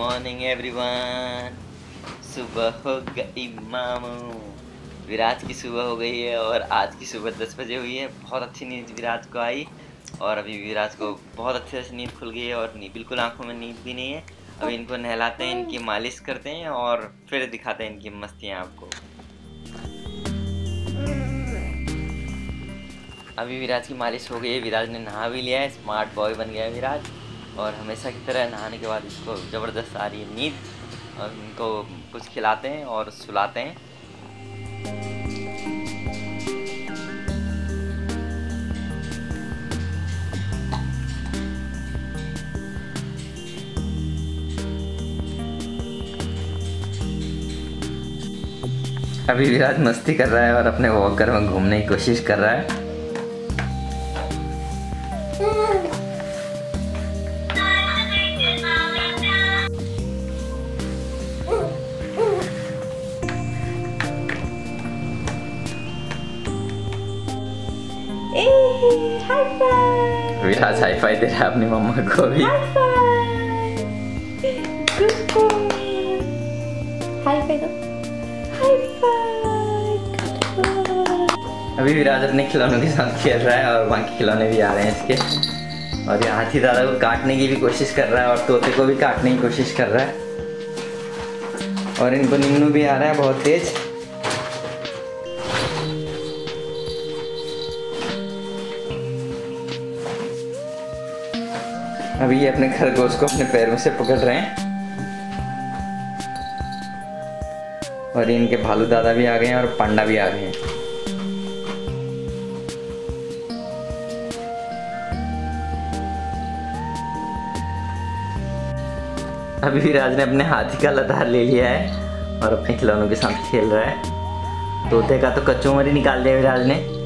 Morning everyone. सुबह हो गई मामू। विराज की सुबह हो गई है और आज की सुबह 10 बजे हुई है। बहुत अच्छी नींद विराज को आई और अभी विराज को बहुत अच्छे से नींद खुल गई है और बिल्कुल आंखों में नींद भी नहीं है। अभी इनको नहलाते हैं, इनकी मालिश करते हैं और फिर दिखाते हैं इनकी मस्तियाँ आपको। अभी विराज की मालिश हो गई है, विराज ने नहा भी लिया है, स्मार्ट बॉय बन गया है विराज। और हमेशा की तरह नहाने के बाद इसको ज़बरदस्त आ रही है नींद और इनको कुछ खिलाते हैं और सुलाते हैं। अभी विराज मस्ती कर रहा है और अपने वॉकर में घूमने की कोशिश कर रहा है। विराज हाई फाई दे रहा है अपनी मम्मा को भी। अभी विराज अपने खिलौनों के साथ खेल रहा है और बाकी खिलौने भी आ रहे हैं इसके। और ये हाथी दादा को काटने की भी कोशिश कर रहा है और तोते को भी काटने की कोशिश कर रहा है। और इनको निन्नू भी आ रहा है बहुत तेज। अभी ये अपने खरगोश को अपने पैरों से पकड़ रहे हैं। और इनके भालू दादा भी आ गए हैं और पांडा भी आ गए हैं। अभी विराज ने अपने हाथी का लतार ले लिया है और अपने खिलौनों के साथ खेल रहा है। तोते का तो कच्चों मरी निकाल दिया विराज ने।